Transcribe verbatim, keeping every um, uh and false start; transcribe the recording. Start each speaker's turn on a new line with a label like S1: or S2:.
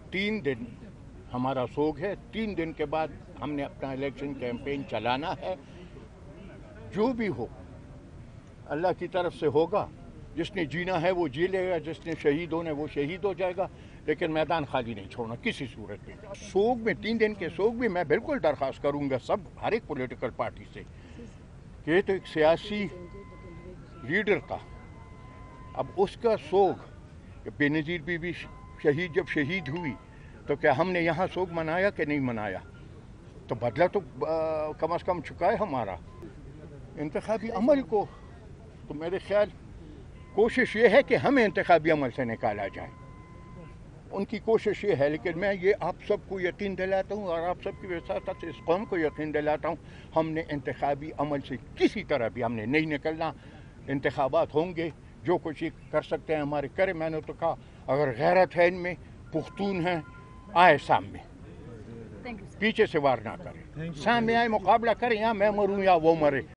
S1: تین دن ہمارا سوگ ہے. تین دن کے بعد ہم نے اپنا الیکشن کیمپین چلانا ہے. جو بھی ہو اللہ کی طرف سے ہوگا. جس نے جینا ہے وہ جی لے گا, جس نے شہید ہونا ہے وہ شہید ہو جائے گا, لیکن میدان خالی نہیں چھوڑنا کسی صورت میں. سوگ میں تین دن کے سوگ میں میں بالکل درخواست کروں گا سب ہر ایک پولیٹیکل پارٹی سے کہ یہ تو ایک سیاسی لیڈر تھا. اب اس کا سوگ بے نظیر بی بی شہید جب شہید ہوئی تو کیا ہم نے یہاں سوگ منایا کہ نہیں منایا؟ تو بدلہ تو کم از کم چکا ہے ہمارا. انتخابی عمل کو تو میرے خیال کوشش یہ ہے کہ ہمیں انتخابی عمل سے نکالا جائے. ان کی کوشش یہ ہے, لیکن میں یہ آپ سب کو یقین دلاتا ہوں اور آپ سب کی وساطت سے اس قوم کو یقین دلاتا ہوں, ہم نے انتخابی عمل سے کسی طرح بھی ہم نے نہیں نکلنا. انتخابات ہوں گے, جو کچھ یہ کر سکتے ہیں ہمارے کرے. میں نے تو کہا اگر غیرت ہے ان میں, پختون ہیں, آئے سامنے, پیچھے سے وار نہ کریں, سامنے آئے مقابلہ کریں, یا میں مروں یا وہ مرے.